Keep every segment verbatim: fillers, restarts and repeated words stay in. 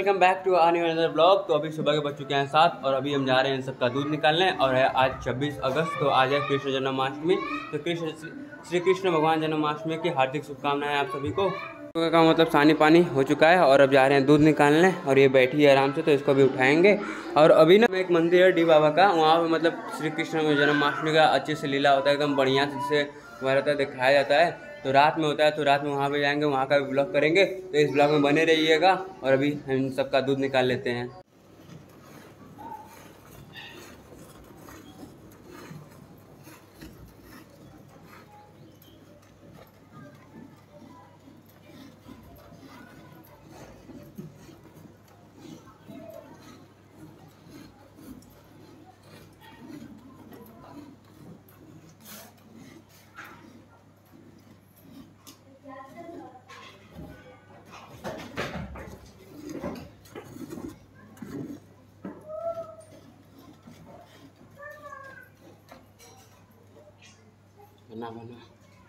Welcome back to our new another blog. तो अभी सुबह के बज चुके हैं सात और अभी हम जा रहे हैं इन सबका दूध निकालने। और है आज छब्बीस अगस्त, तो आज है कृष्ण जन्माष्टमी। तो कृष्ण श्री कृष्ण भगवान जन्माष्टमी की हार्दिक शुभकामनाएं आप सभी को। सुबह का मतलब सानी पानी हो चुका है और अब जा रहे हैं दूध निकालने। और ये बैठी है आराम से, तो इसको भी उठाएंगे। और अभी ना एक मंदिर है डी बाबा का, वहाँ पे मतलब श्री कृष्ण जन्माष्टमी का अच्छे से लीला होता है, एकदम बढ़िया से जिसे रहता है दिखाया जाता है। तो रात में होता है, तो रात में वहाँ पे जाएंगे, वहाँ का भी ब्लॉग करेंगे। तो इस ब्लॉग में बने रहिएगा। और अभी हम सबका दूध निकाल लेते हैं। बना बना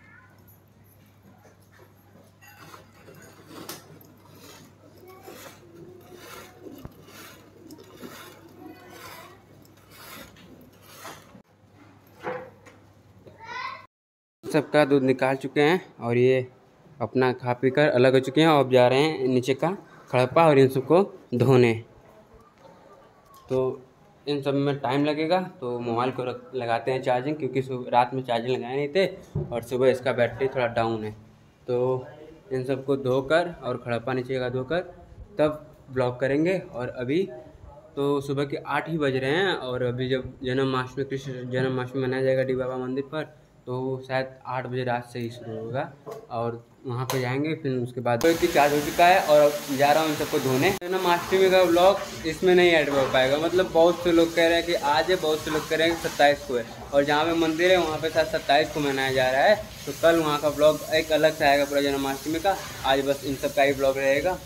सबका दूध निकाल चुके हैं और ये अपना खा पी कर अलग हो चुके हैं। और अब जा रहे हैं नीचे का खड़प्पा और इन सबको धोने। तो इन सब में टाइम लगेगा, तो मोबाइल को रख लगाते हैं चार्जिंग, क्योंकि सुबह रात में चार्जिंग लगाए नहीं थे और सुबह इसका बैटरी थोड़ा डाउन है। तो इन सबको धोकर और खड़प्पा नीचे का धोकर तब ब्लॉग करेंगे। और अभी तो सुबह के आठ ही बज रहे हैं और अभी जब जन्माष्टमी कृष्ण जन्माष्टमी मनाया जाएगा डी बाबा मंदिर पर, तो शायद आठ बजे रात से ही शुरू होगा। और वहाँ पे जाएंगे, फिर उसके बाद तो इतनी चार्ज हो चुका है और अब जा रहा हूँ इन सबको धोने। जन्माष्टमी का ब्लॉग इसमें नहीं ऐड हो पाएगा, मतलब बहुत से लोग कह रहे हैं कि आज है, बहुत से लोग कह रहे हैं कि सत्ताईस को है। और जहाँ पे मंदिर है वहाँ पे शायद सत्ताईस को मनाया जा रहा है, तो कल वहाँ का ब्लॉग एक अलग से आएगा पूरा जन्माष्टमी का। आज बस इन सब का ही ब्लॉग रहेगा।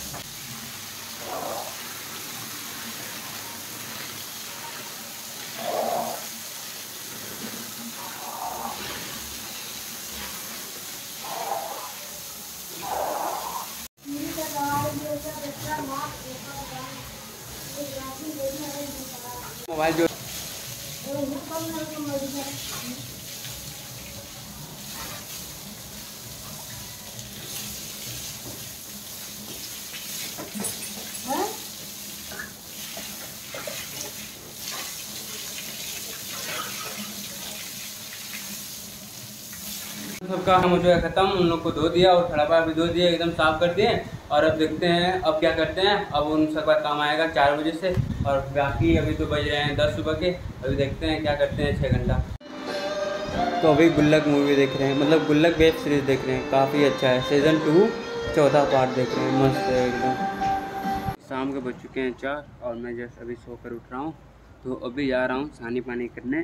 मोबाइल जो सबका हम हो गया खत्म, उन लोग को धो दिया और खड़प्पा भी धो दिया, एकदम साफ कर दिए। और अब देखते हैं अब क्या करते हैं। अब उन सबका काम आएगा चार बजे से, और बाकी अभी तो बज रहे हैं दस सुबह के। अभी देखते हैं क्या करते हैं छः घंटा। तो अभी गुल्लक मूवी देख रहे हैं, मतलब गुल्लक वेब सीरीज़ देख रहे हैं, काफ़ी अच्छा है। सीज़न टू चौथा पार्ट देख रहे हैं, मस्त है एकदम। शाम के बज चुके हैं चार और मैं जस्ट अभी सोकर उठ रहा हूँ। तो अभी जा रहा हूँ सानी पानी करने।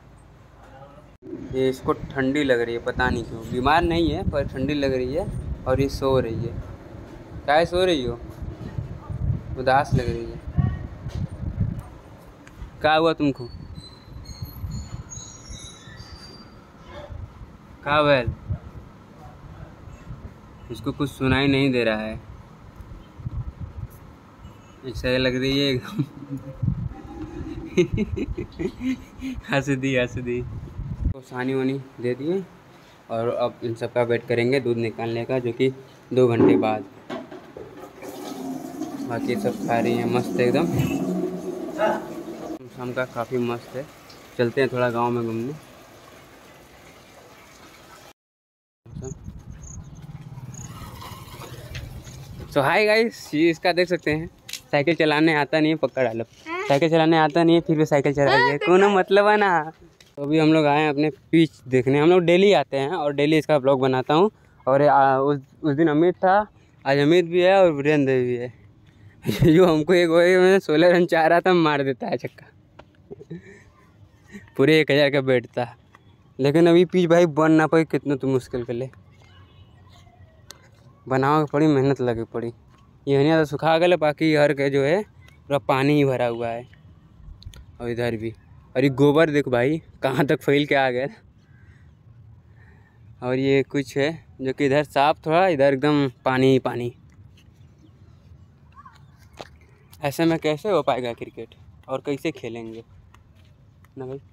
ये इसको ठंडी लग रही है, पता नहीं क्यों, बीमार नहीं है पर ठंडी लग रही है। और ये सो रही है। क्या सो रही हो? उदास लग रही है। क्या हुआ तुमको? क्या बैल? इसको कुछ सुनाई नहीं दे रहा है, ऐसा लग रही है एकदम। हंस दी हंस दी। तो सानी वानी दे दिए और अब इन सब का वेट करेंगे दूध निकालने का, जो कि दो घंटे बाद। बाकी सब खा रही हैं मस्त एकदम। शाम का काफ़ी मस्त है। चलते हैं थोड़ा गांव में घूमने। तो हाय गाइस, ये इसका देख सकते हैं, साइकिल चलाने आता नहीं है, पकड़ डालो। साइकिल चलाने आता नहीं है फिर भी साइकिल चला रही है, कोनो मतलब है ना। तो अभी हम लोग आए हैं अपने पीच देखने। हम लोग डेली आते हैं और डेली इसका ब्लॉग बनाता हूँ। और आ, उस उस दिन अमित था, आज अमित भी है और वीरेंद्र भी है। जो हमको एक ओवर में सोलह रन चाह रहा था, मार देता है छक्का। पूरे एक हज़ार का बैट था। लेकिन अभी पीच भाई बन ना पाई, कितना तो मुश्किल कर ले बनाओ पड़ी, मेहनत लगे पड़ी। ये नहीं तो सुखा गए, बाकी हर के जो है पूरा पानी ही भरा हुआ है। और इधर भी, और ये गोबर देखो भाई कहाँ तक फैल के आ गया। और ये कुछ है जो कि इधर साफ, थोड़ा इधर एकदम पानी ही पानी। ऐसे में कैसे हो पाएगा क्रिकेट और कैसे खेलेंगे ना भाई।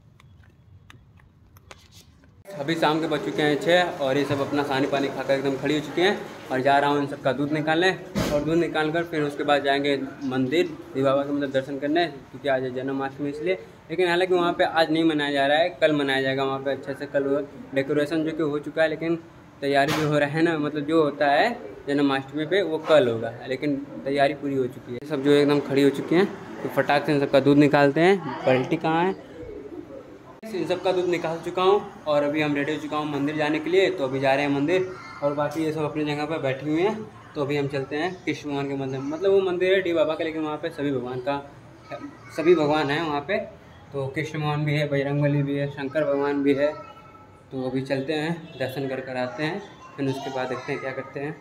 अभी शाम के बज चुके हैं छः और ये सब अपना खाने पानी खाकर एकदम खड़ी हो चुके हैं और जा रहा हूँ इन सबका दूध निकालने और दूध निकाल कर फिर उसके बाद जाएंगे मंदिर देवी बाबा के मतलब दर्शन करने, क्योंकि आज है जन्माष्टमी इसलिए। लेकिन हालांकि वहाँ पे आज नहीं मनाया जा रहा है, कल मनाया जाएगा वहाँ पे अच्छे से। कल डेकोरेशन जो कि हो चुका है, लेकिन तैयारी जो हो रहा है ना, मतलब जो होता है जन्माष्टमी पे वो कल होगा, लेकिन तैयारी पूरी हो चुकी है। सब जो एकदम खड़ी हो चुकी हैं तो फटाक से इन सबका दूध निकालते हैं। पलटी कहाँ है? इन सब का दूध निकाल चुका हूँ और अभी हम रेडी हो चुका हूँ मंदिर जाने के लिए। तो अभी जा रहे हैं मंदिर और बाकी ये सब अपनी जगह पर बैठी हुई हैं। तो अभी हम चलते हैं कृष्ण भगवान के मंदिर, मतलब वो मंदिर है डी बाबा का, लेकिन वहाँ पे सभी भगवान का सभी भगवान हैं वहाँ पे। तो कृष्ण भगवान भी है, बजरंगबली भी है, शंकर भगवान भी है। तो अभी चलते हैं, दर्शन कर कर आते हैं, फिर उसके बाद देखते हैं क्या करते हैं।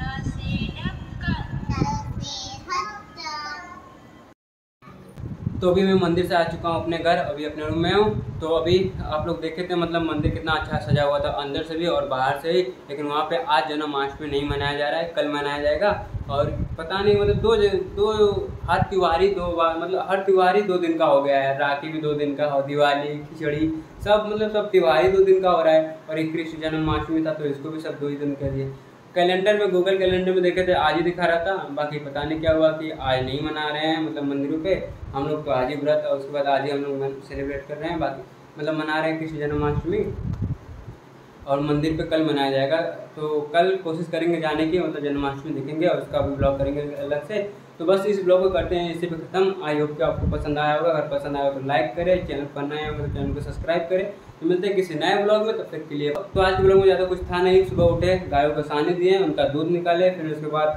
तो अभी मैं मंदिर से आ चुका हूँ अपने घर, अभी अपने रूम में हूँ। तो अभी आप लोग देखे थे मतलब मंदिर कितना अच्छा सजा हुआ था अंदर से भी और बाहर से ही, लेकिन वहाँ पे आज जन्माष्टमी नहीं मनाया जा रहा है, कल मनाया जाएगा। और पता नहीं मतलब दो दो हर त्योहारी दो बार, मतलब हर त्योहारी दो दिन का हो गया है। राखी भी दो दिन का, और दिवाली, खिचड़ी, सब मतलब सब त्योहारी दो दिन का हो रहा है। और एक कृष्ण जन्माष्टमी था तो इसको भी सब दो ही दिन कर दिए। कैलेंडर में, गूगल कैलेंडर में देखे थे आज ही दिखा रहा था, बाकी पता नहीं क्या हुआ कि आज नहीं मना रहे हैं मतलब मंदिरों पे। हम लोग तो आज ही व्रत और उसके बाद आज ही हम लोग सेलिब्रेट कर रहे हैं, बाकी मतलब मना रहे हैं कृष्ण जन्माष्टमी और मंदिर पे कल मनाया जाएगा। तो कल कोशिश करेंगे जाने की, मतलब जन्माष्टमी देखेंगे और उसका भी ब्लॉग करेंगे अलग से। तो बस इस ब्लॉग को करते हैं इसी पे खत्म। आई होप कि आपको पसंद आया होगा, अगर पसंद आया हो तो लाइक करें, चैनल पर नए होगा तो चैनल को सब्सक्राइब करें। तो मिलते हैं किसी नए ब्लॉग में, तब तक के लिए। तो आज के ब्लॉग में ज़्यादा कुछ था नहीं, सुबह उठे, गायों को सानी दिए, उनका दूध निकाले, फिर उसके बाद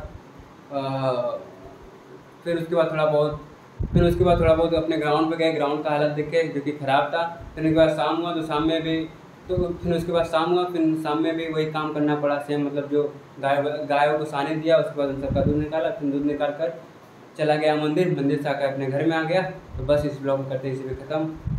फिर उसके बाद थोड़ा बहुत फिर उसके बाद थोड़ा बहुत अपने ग्राउंड पे गए, ग्राउंड का हालत देखे जो कि ख़राब था। फिर उसके बाद शाम हुआ तो शाम में भी तो फिर उसके बाद शाम हुआ फिर शाम में भी वही काम करना पड़ा सेम, मतलब जो गाय गायों को सानी दिया, उसके बाद उन सबका दूध निकाला, फिर दूध निकाल कर चला गया मंदिर, मंदिर से आकर अपने घर में आ गया। तो बस इस ब्लॉग को करते इसी पे ख़त्म।